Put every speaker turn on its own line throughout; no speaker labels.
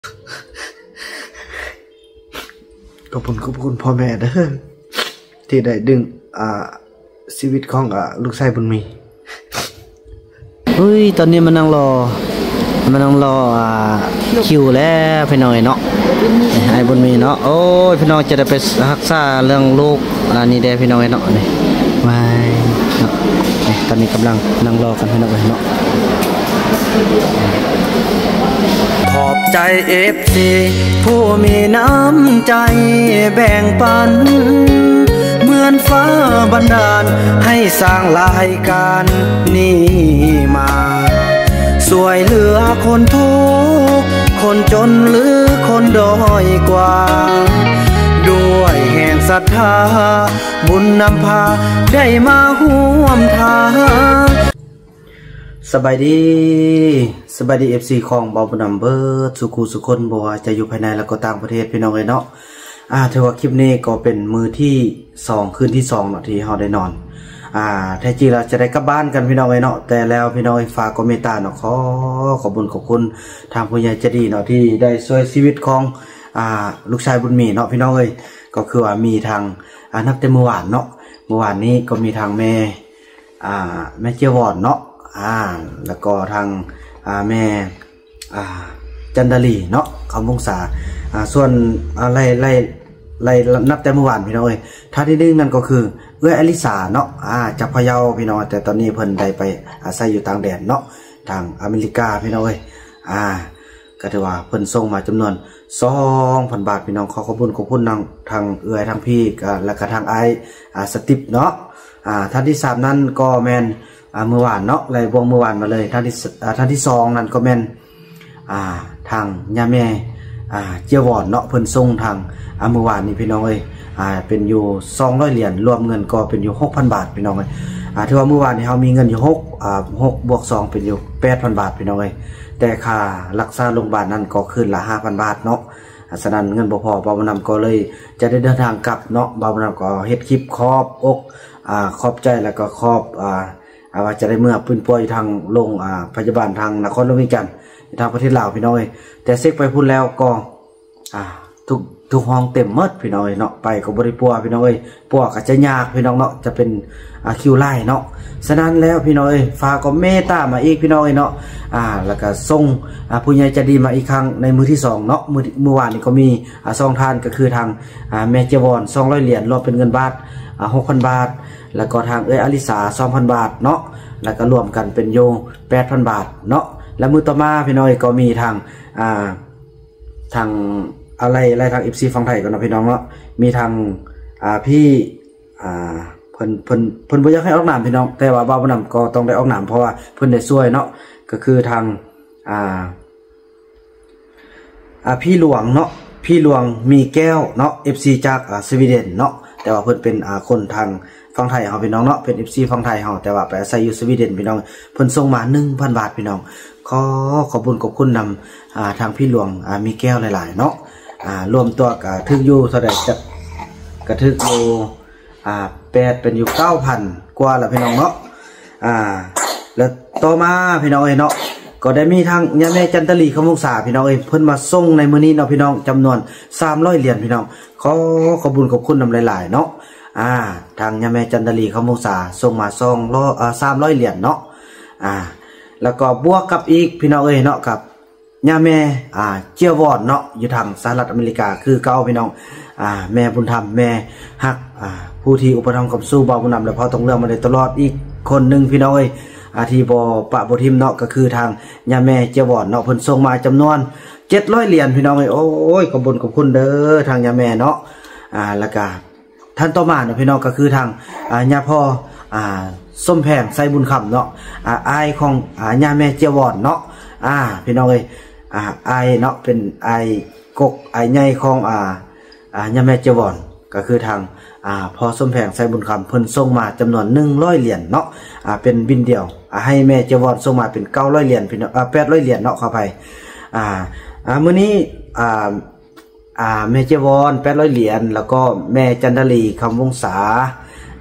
ขอบคุณพ่อแม่เด้อที่ได้ดึงชีวิตของลูกชายบุญมีเฮ้ยตอนนี้มันนั่งรอคิวแล้วพี่น้อยเนาะไอ้บุญมีเนาะโอ้ยพี่น้องจะได้ไปรักษาเรื่องลูกนี่ได้พี่น้อยเนาะนี่ไม่เนาะตอนนี้กำลังนั่งรอกันพี่น้อยเนาะขอบใจFCผู้มีน้ำใจแบ่งปันเหมือนฟ้าบันดาลให้สร้างรายการนี้มาสวยเหลือคนทุกข์คนจนหรือคนด้อยกว่าด้วยแห่งศรัทธาบุญนำพาได้มาร่วมทางสบายดีFC ของเบาบุญนำเบิร์ดสุคนบอกว่าจะอยู่ภายในแล้วก็ต่างประเทศพี่น้องเลยเนาะถือว่าคลิปนี้ก็เป็นมือที่2คืนที่2เนาะที่เราได้นอนแท้จริงเราจะได้กลับบ้านกันพี่น้องเลยเนาะแต่แล้วพี่น้องฝากก็เมตตาเนาะขอบคุณทางผู้ใหญ่ใจดีเนาะที่ได้ช่วยชีวิตของลูกชายบุญมีเนาะพี่น้องเลยก็คือว่ามีทางนับแต่เมื่อวานเนาะเมื่อวานนี้ก็มีทางแม่เจียวอนเนาะแล้วก็ทางแม่จันดาลีเนาะคำวงศาส่วนไล่นับแต่เมื่อวานพี่น้องเอ้ยท่าที่หนึ่งนั่นก็คือเอื้ออลิสาเนาะจากพะเยาพี่น้องแต่ตอนนี้เพิ่นได้ไปอาศัยอยู่ต่างแดนเนาะทางอเมริกาพี่น้องเอ้ยก็ถือว่าเพิ่นส่งมาจำนวน 2,000 บาทพี่น้องขอบคุณทางเอื้อทางพี่และก็ทางไอสติปเนาะท่านที่3นั้นก็แม่นเมื่อวานเนาะไล่วงเมื่อวานมาเลยท่านที่2นั้นก็แม่นทางย่าแม่เจียวอนเนาะเพิ่นส่งทางเมื่อวานนี้พี่น้องเอ้ยเป็นอยู่200เหรียญรวมเงินก็เป็นอยู่ 6,000 บาทพี่น้องเอ้ยถือว่าเมื่อวานนี้เฮามีเงินอยู่6บวก2เป็นอยู่ 8,000 บาทพี่น้องเอ้ยแต่ค่ารักษาโรงพยาบาลนั้นก็คืนละ 5,000 บาทเนาะฉะนั้นเงินบ่พอเบาบุญนำก็เลยจะได้เดินทางกลับเนาะเบาบุญนำก็เฮ็ดคลิปขอบอกขอบใจแล้วก็ขอบว่าจะได้เมื่อปืนป่วยทางโรงพยาบาลทางนครหลวงวิจันทร์ทางประเทศลาวพี่น้องเอ้ยแต่เซ็กไปพูดแล้วก็ทุกห้องเต็มหมดพี่น้องเอ้ยเนาะไปก็บ่ได้ปัวพี่น้องเอ้ยปัวก็จะยากพี่น้องเนาะจะเป็นคิวไล่เนาะฉะนั้นแล้วพี่น้องเอ้ยฝากก็เมตตามาอีกพี่น้องเอ้ยเนาะแล้วก็ส่งผู้ใหญ่ใจดีมาอีกครั้งในมือที่2เนาะเมื่อวานนี้ก็มี2ทานก็คือทางแม่เจวอน200เหรียญรวมเป็นเงินบาท6,000 บาทแล้วก็ทางอลิสา 2,000 บาทเนาะแล้วก็รวมกันเป็นโย 8,000 บาทเนาะแล้วมือต่อมาพี่น้องก็มีทางอะไรทาง FC ฝั่งไทยกันเนาะพี่น้องเนาะมีทางพี่เพิ่นบ่อยากให้ออกนามพี่น้องแต่ว่าบ่าวบ่นำก็ต้องได้ออกนามเพราะว่าเพิ่นได้ช่วยเนาะก็คือทางพี่หลวงเนาะพี่หลวงมีแก้วเนาะ FC จากสวีเดนเนาะแต่ว่าเพิ่นเป็นคนทางฝั่งไทยเฮาพี่น้องเนาะเป็น FC ฝั่งไทยเฮาแต่ว่าไปอาศัยอยู่สวีเดนพี่น้องเพิ่นส่งมา 1,000 บาทพี่น้องขอบคุณนำทางพี่หลวงมีแก้วหลายๆเนาะรวมตัวก็ถึงอยู่เท่าใดจะก็ถึงอยู่8เป็นอยู่ 9,000 กว่าแล้วพี่น้องเนาะแล้วต่อมาพี่น้องเอ้ยเนาะก็ได้มีทางย่าแม่จันทลีคำวงศาพี่น้องเอ้ยเพิ่นมาส่งในมื้อนี้เนาะพี่น้องจำนวน300เหรียญพี่น้องขอบคุณนำหลายๆเนาะทางย่าแม่จันทลีคำวงศาส่งมา300เหรียญเนาะแล้วก็บวกกับอีกพี่น้องเอ้ยเนาะกับย่าแม่เจียววอนเนาะอยู่ทางสหรัฐอเมริกาคือเก่าพี่น้องแม่บุญธรรมแม่ฮักผู้ที่อุปถัมภ์กับสู้บ่าวบุญนำและพ่อต้องเลือกมาได้ตลอดอีกคนหนึ่งพี่น้องเอ้ยที่บ่ทิมเนาะก็คือทางย่าแม่เจียววอนเนาะเพิ่นส่งมาจำนวน700เหรียญพี่น้องเอ้ยโอ้ยขอบคุณเด้อทางย่าแม่เนาะแล้วก็ท่านต่อมาเนาะพี่น้องก็คือทางย่าพ่อส้มแพงใส่บุญคำเนาะอายของย่าแม่เจียววอนเนาะพี่น้องเอ้ยอายเนาะเป็นอายกกอายใหญ่ของย่าแม่เจียววอนก็คือทางพ่อส้มแพงใส่บุญคำเพิ่นส่งมาจำนวน100เหรียญเนาะเป็นบินเดียวให้แม่เจียววอนส่งมาเป็น900เหรียญพี่น้อง800เหรียญเนาะขออภัยมื้อนี้แม่เจียววอน800เหรียญแล้วก็แม่จันทลีคำวงศา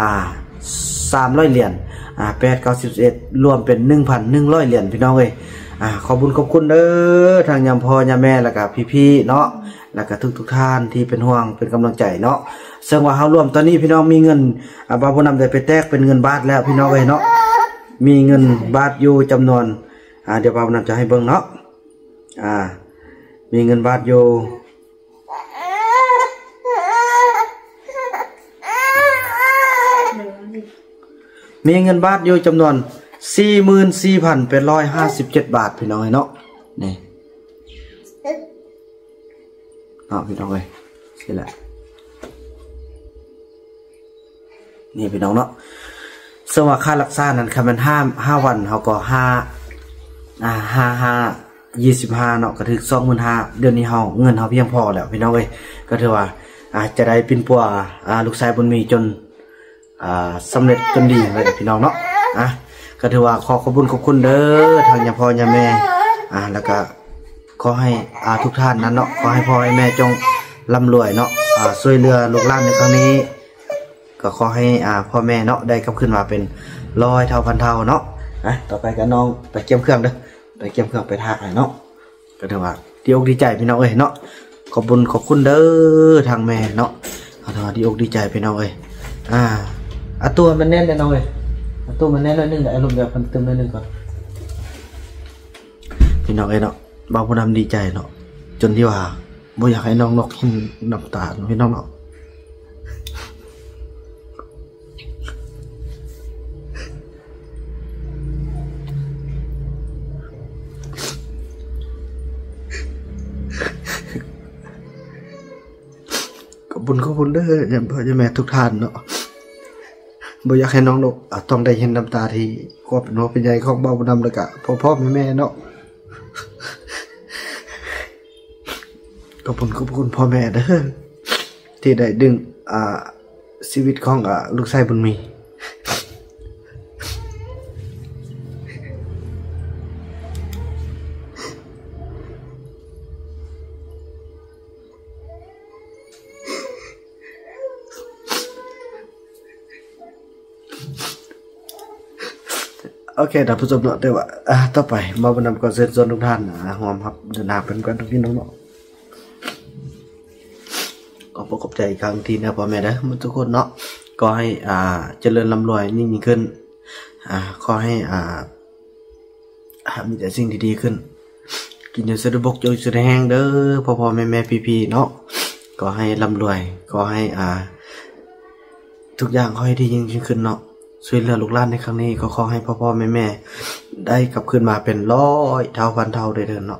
300เหรียญ8 9 11รวมเป็น 1,100 เหรียญพี่น้องเอ้ยขอบคุณเด้อทางยามพ่อยามแม่แล้วก็พี่ๆเนาะแล้วก็ทุกท่านที่เป็นห่วงเป็นกำลังใจเนาะซึ่งว่าเฮารวมตอนนี้พี่น้องมีเงินบ่าวผู้นำได้ไปแตกเป็นเงินบาทแล้วพี่น้องเอ้ยเนาะมีเงินบาทอยู่จำนวนเดี๋ยวบ่าวผู้นำจะให้เบิ่งเนาะมีเงินบาทอยู่มีเงินบาทอยู่จำนวน 44,857 บาทพี่น้องเนาะนี่พี่น้องเลยนี่แหละนี่พี่น้องเนาะสว่าค่ารักษานั้นค่ะมัน5 วันเขาก็25เนาะก็ถึง 25,000เดือนนี้เงินเขาเพียงพอแล้วพี่น้องเอ้ยก็ถือว่าจะได้เป็นปัวลูกชายบุญมีจนสำเร็จจนดีเลยพี่น้องเนาะก็ถือว่าขอบคุณเด้อทางยาพ่อยาแม่แล้วก็ขอให้ทุกท่านนั้นเนาะขอให้พ่อให้แม่จงร่ำรวยเนาะช่วยเหลือลูกหลานในครั้งนี้ก็ขอให้พ่อแม่เนาะได้กลับขึ้นมาเป็น100 เท่าพันเท่าเนาะต่อไปก็น้องไปเกี่ยมเครื่องเด้อไปเกี่ยมเครื่องไปทากเนาะก็ถือว่าดีอกดีใจพี่น้องเอ้ยเนาะขอบคุณเด้อทางแม่เนาะถือว่าดีอกดีใจพี่น้องเอ้ยตัวมันแน่นเลยน้องเอ้ยตัวมันแน่นหน่อยนึงเดี๋ยวอารมณ์แบบมันตึมหน่อยนึงก่อนพี่น้องเอ้ยเนาะบ่าวผู้นำดีใจเนาะจนที่ว่าบ่อยากให้น้องนกเห็นน้ำตาพี่น้องเนาะขอบคุณเด้อยามพ่อยามแม่ทุกท่านเนาะบ่อยากให้น้องนกต้องได้เห็นน้ำตาที่ความเป็นหัวเป็นใยของบ่าวผู้นำแล้วก็พ่อแม่เนาะขอบคุณพ่อแม่เด้อที่ได้ดึงชีวิตของลูกชายบุญมีโอเคท่านผู้ชมเนาะได้ว่าต่อไปมาบรรณาก่อนเสร็จส่วนทุกท่านหอมครับเดินทางเป็นกันทุกพี่น้องเนาะก็ประกอบใจอีกครั้งทีนะพ่อแม่นะทุกคนเนาะก็ให้เจริญร่ำรวยยิ่งขึ้นขอให้มีแต่สิ่งดีๆขึ้นกินอยู่สะดวกอยู่สุดแห้งเด้อพ่อแม่พี่ๆเนาะก็ให้ร่ำรวยก็ให้ทุกอย่างขอให้ดียิ่งขึ้นเนาะช่วยเหลือลูกหลานในครั้งนี้ก็ขอให้พ่อแม่ได้กลับขึ้นมาเป็น100 เท่าพันเท่าเดินเนาะ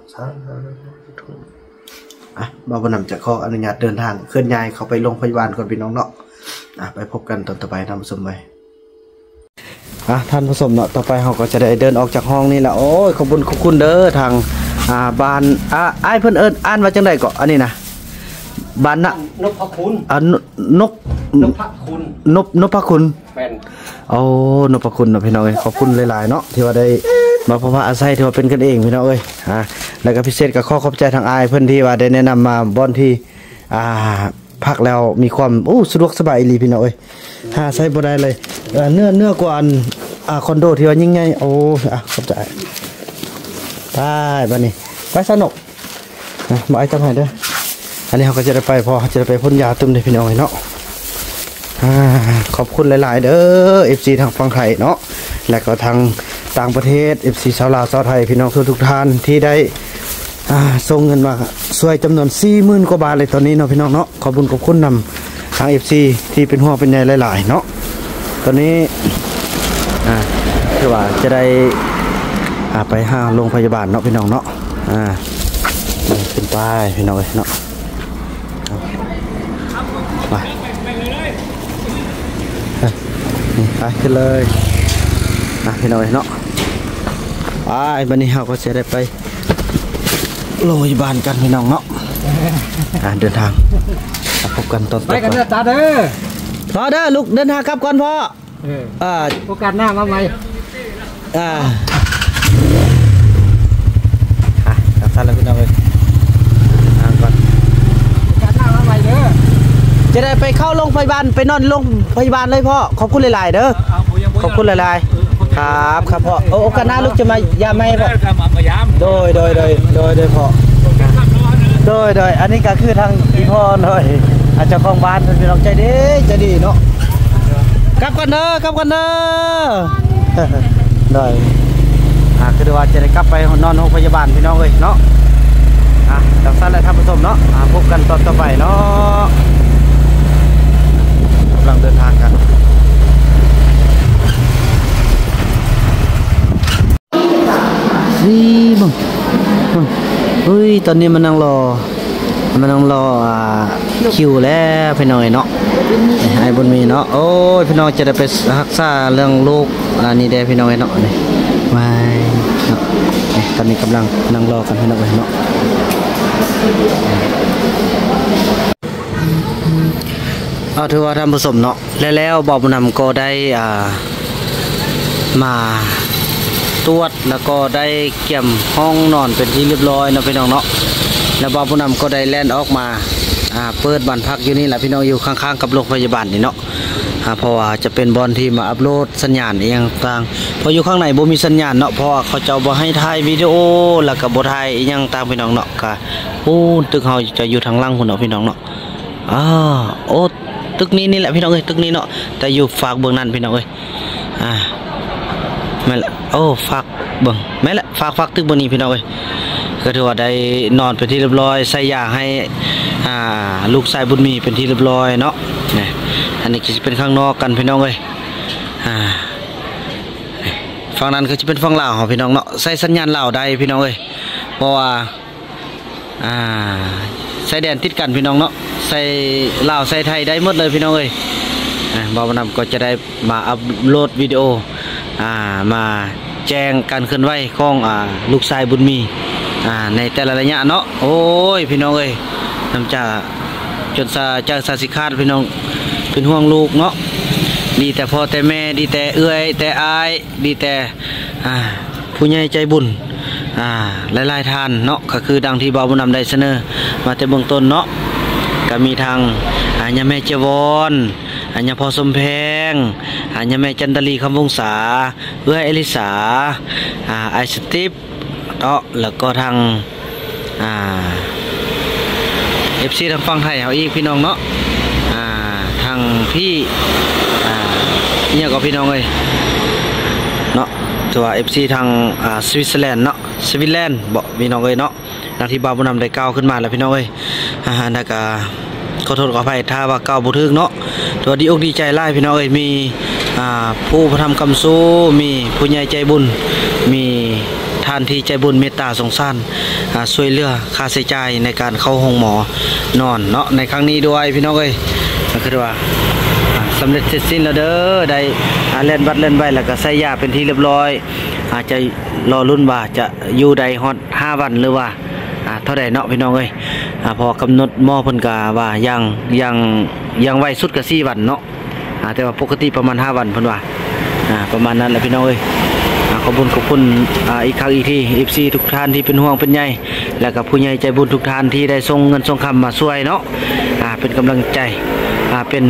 บ่าวผู้นำจะขออนุญาตเดินทางเคลื่อนย้ายเขาไปโรงพยาบาลก่อนพี่น้องเนาะไปพบกันตอนต่อไปท่านผู้ชมไปท่านผู้ชมเนาะต่อไปเขาก็จะได้เดินออกจากห้องนี่แหละโอ้ยขอบคุณเด้อทางบ้านอ้ายเพิ่นอ่านว่าจังได๋ก็อันนี้นะบ้านนพคุณนพคุณนพคุณแม่นนพคุณเนาะพี่น้องเอ้ยขอบคุณหลายๆเนาะที่ว่าได้มาพบอาศัยที่ว่าเป็นกันเองพี่น้องเอ้ยแล้วก็พิเศษก็ขอบใจทางอ้ายเพิ่นที่ว่าได้แนะนำมาบ่อนที่พักแล้วมีความสะดวกสบายอีหลีพี่น้องเอ้ยใช้บ่ได้เลยเนื้อกว่าอันคอนโดที่ว่ายิ่งใหญ่ขอบใจไปบัดนี้ไปสนุกบ่ไอ้จังไห้เด้ออันนี้เขาก็จะได้ไปพอจะได้ไปพ่นยาตึมเลยพี่น้องเนาะขอบคุณหลายๆเด้อ FC ทางฝั่งไทยเนาะและก็ทางต่างประเทศ FC ชาวลาวชาวไทยพี่น้องทุกท่านที่ได้ส่งเงินมาช่วยจำนวน 40,000 กว่าบาทเลยตอนนี้เนาะพี่น้องเนาะขอบคุณนำทาง FC ที่เป็นห่วงเป็นใยหลายๆเนาะตอนนี้คือว่าจะได้ไปหาโรงพยาบาลเนาะพี่น้องเนาะเป็นป้ายพี่น้องเนาะไปขึ้นเลยพี่น้องเนาะวันนี้เราก็จะได้ไปโรงพยาบาลกันพี่น้องเนาะเดินทางพบกันตอนต่อไปกันเด้อตาเด้อพ่อเด้อลูกเดินทางกลับก่อนพ่อโอกาสหน้ามาใหม่กลับท่านแล้วพี่น้องเลยก่อนโอกาสหน้ามาใหม่เด้อจะได้ไปเข้าโรงพยาบาลไปนอนโรงพยาบาลเลยพ่อขอบคุณหลายๆเด้อขอบคุณหลายๆครับครับพ่อโอ้โอกาสหน้าลูกจะมายามไหมพ่อโดยพ่อโดยอันนี้ก็คือทางอีพ่อหน่อยเจ้าของบ้านเป็นน้องใจดีเนาะกลับกันเด้ได้คือว่าจะได้กลับไปนอนโรงพยาบาลพี่น้องเลยเนาะจังสั้นและท่านผู้ชมเนาะพบกันตอนต่อไปเนาะกำลังเดินทางกันนี่บังเฮ้ยตอนนี้มันนั่งรอคิวแล้วพี่น้องเนาะไอ้บุญมีเนาะโอ้ยพี่น้องจะได้ไปรักษาเรื่องลูกนี่ได้พี่น้องเนาะนี่ไม่เนาะตอนนี้กำลังนั่งรอกันพี่น้องเนาะถือว่าท่านผู้ชมเนาะแล้วบ่าวบุญนำก็ได้มาตรวจแล้วก็ได้เกี่ยมห้องนอนเป็นที่เรียบร้อยนะพี่น้องเนาะแล้วบ่าวผู้นำก็ได้แล่นออกมาเปิดบ้านพักอยู่นี่แหละพี่น้องอยู่ข้างๆกับโรงพยาบาลนี่เนาะเพราะว่าจะเป็นบอลที่มาอัปโหลดสัญญาณเองต่างเพราะอยู่ข้างในบ่มีสัญญาณเนาะเพราะว่าเขาจะบ่ให้ถ่ายวิดีโอแล้วก็บ่ถ่ายยังต่างพี่น้องเนาะก็ตึกเฮาจะอยู่ทางล่างพุ่นเนาะพี่น้องเนาะโอ้ตึกนี้นี่แหละพี่น้องเอ้ยตึกนี้เนาะแต่อยู่ฝากเบื้องนั้นพี่น้องเอ้ยแม่ละโอ้ฝากเบิ่งแม่ละฝากตึกบนนี้พี่น้องเอ้ยก็ถือว่าได้นอนเป็นที่เรียบร้อยใส่ยาให้ลูกชายบุญมีเป็นที่เรียบร้อยเนาะนี่อันนี้จะเป็นข้างนอกกันพี่น้องเอ้ยฝั่งนั้นก็จะเป็นฝั่งลาวของพี่น้องเนาะใส่สัญญาณลาวได้พี่น้องเอ้ยเพราะว่าใส่แดนติดกันพี่น้องเนาะใส่ลาวใส่ไทยได้หมดเลยพี่น้องเอ้ยบ่าวบุญนำก็จะได้มาอัปโหลดวิดีโอมาแจ้งการเคลื่อนไหวของลูกชายบุญมีในแต่ละระยะเนาะโอ้ยพี่น้องเอ้ยน้ำจ่าจนจากสาสิคาดพี่น้องเป็นห่วงลูกเนาะดีแต่พ่อแต่แม่ดีแต่เอื้อยแต่อายดีแต่ผู้ใหญ่ใจบุญหลายๆท่านเนาะก็คือดังที่บ่าวบุญนำได้เสนอมาแต่เบื้องต้นเนาะก็มีทางยาแม่เจวอนยาพ่อสมแพงยาแม่จันทลีคำวงศาเอื้อยเอลิสาไอสติปเนาะแล้วก็ทางFC ทางฝั่งไทยเอาอีกพี่น้องเนาะทางพี่เนี่ยก็พี่น้องเลยเนาะตัว FC ทางสวิตเซอร์แลนด์เนาะสวิตเซอร์แลนด์บอกพี่น้องเลยเนาะดังที่บ่าวบุญนำได้ก้าวขึ้นมาแล้วพี่น้องเลยนักขอโทษขออภัยถ้าว่าก้าวบุทึกเนาะตัวดีอกดีใจไล่พี่น้องเลยมีผู้ประทำกำสู้มีผู้ใหญ่ใจบุญมีท่านที่ใจบุญเมตตาสงสารช่วยเหลือค่าใช้จ่ายในการเข้าห้องหมอนอนเนาะในครั้งนี้ด้วยพี่น้องเอ้ยก็คือว่าสำเร็จเสร็จสิ้นแล้วเด้อได้เล่นบัดเล่นใบแล้วก็ใส่ยาเป็นที่เรียบร้อยอาจจะรอรุ่นว่าจะอยู่ใดฮอต5 วันหรือว่าเท่าใดเนาะพี่น้องเอ้ยพอกำหนดหมอเพิ่นก็ว่ายังไวสุดก็4 วันเนาะแต่ว่าปกติประมาณ5 วันเพิ่นว่าประมาณนั้นแหละพี่น้องเอ้ยขอบคุณอีกครั้งอีกทีFCทุกท่านที่เป็นห่วงเป็นใยและกับผู้ใหญ่ใจบุญทุกท่านที่ได้ส่งเงินส่งคำมาช่วยเนาะเป็นกำลังใจเป็น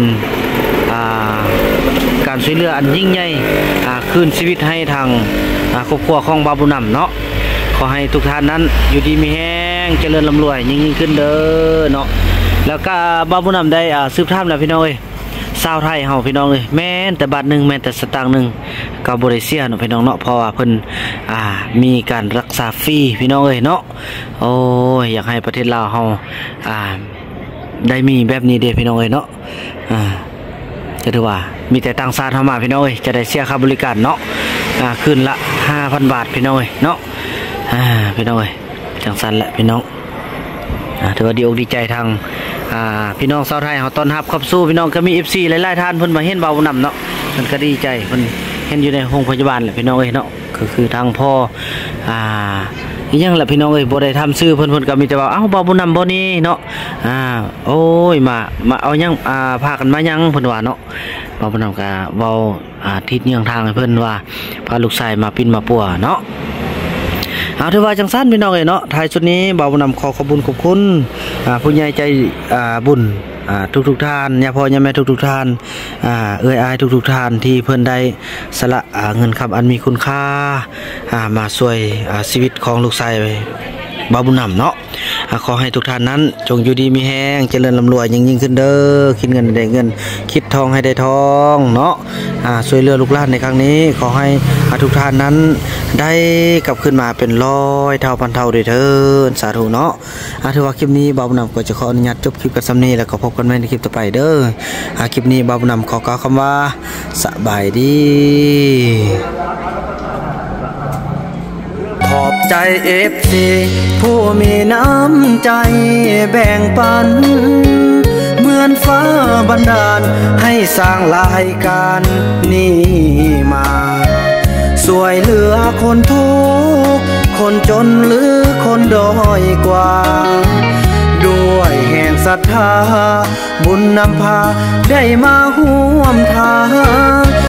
การช่วยเหลืออันยิ่งใหญ่คืนชีวิตให้ทางครอบครัวของบ่าวบุญนำเนาะขอให้ทุกท่านนั้นอยู่ดีมีแห้งเจริญร่ำรวยยิ่งขึ้นเด้อเนาะแล้วก็บ่าวบุญนำได้สืบทอดแล้วพี่น้องเอ้ยชาวไทยเฮาพี่น้องเลยแม้แต่บาทหนึ่งแม้แต่สตางค์หนึ่งก็บ่ได้เสียเนาะพี่น้องเนาะเพราะว่าเพิ่นมีการรักษาฟรีพี่น้องเอ้ยเนาะโอ้ยอยากให้ประเทศลาวเฮาได้มีแบบนี้เด้พี่น้องเอ้ยเนาะจะถือว่ามีแต่ต่างชาติเข้ามาพี่น้องเอ้ยจะได้เสียค่าบริการเนาะคืนละ 5,000 บาทพี่น้องเอ้ยเนาะพี่น้องเอ้ยจังซั่นแหละพี่น้องถือว่าดีอกดีใจทางพี่น้องชาวไทยเขาต้อนรับขับสู้พี่น้องก็มี FC หลายๆท่านเพิ่นมาเห็นบ่าวบุญนำเนาะมันก็ดีใจเพิ่นเห็นอยู่ในโรงพยาบาลแหละพี่น้องเอ้ยเนาะคือทางพ่ออีกอย่างแหละพี่น้องเอ้ยบ่ได้ทำชื่อเพิ่นก็มีแต่ว่าเอ้าบ่าวบุญนำบ่นี่เนาะโอ้ยมาเอายังพากันมายังเพิ่นว่าเนาะบ่าวบุญนำก็เว้าทิศเยื้องทางให้เพิ่นว่าพาลูกชายมาปิ้นมาปัวเนาะถือว่าจังสั้นพี่น้องเนาะท้ายสุดนี้บ่าวบุญนำขอบคุณผู้ใหญ่ใจบุญทุกท่านย่าพ่อย่าแม่ทุกท่านเอ้ยอายทุกท่านที่เพิ่นได้สละเงินคำอันมีคุณค่ามาช่วยชีวิตของลูกชายบาบุญนำเนาะขอให้ทุกท่านนั้นจงอยู่ดีมีแห้งเจริญร่ำรวยยิ่งขึ้นเด้อคิดเงินได้เงินคิดทองให้ได้ทองเนาะช่วยเหลือลูกหลานในครั้งนี้ขอให้ทุกท่านนั้นได้กลับขึ้นมาเป็นร้อยเท่าพันเท่าด้วยเถิดสาธุเนาะถือว่าคลิปนี้บาบุญนำก็จะขออนุญาตจบคลิปกันซ้ำนี้แล้วก็พบกันใหม่ในคลิปต่อไปเด้อคลิปนี้บาบุญนำขอกล่าวคำว่าสบายดีขอบใจFCผู้มีน้ำใจแบ่งปันเหมือนฟ้าบันดาลให้สร้างรายการนี้มาช่วยเหลือคนทุกข์คนจนหรือคนด้อยกว่าด้วยแห่งศรัทธาบุญนำพาได้มาห่วมทาง